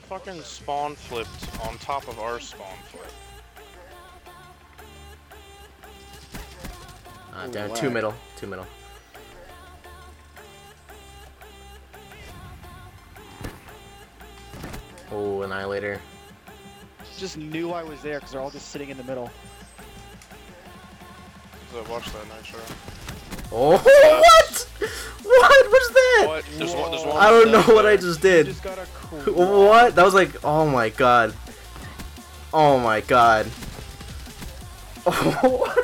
fucking spawn flipped on top of our spawn flip. Down, two middle. Oh, Annihilator. Just knew I was there because they're all just sitting in the middle. So watch that Nitro. Oh, what? What was that? What? There's one I don't know what I just did. Just got a What? That was like, oh my god. Oh my god. Oh,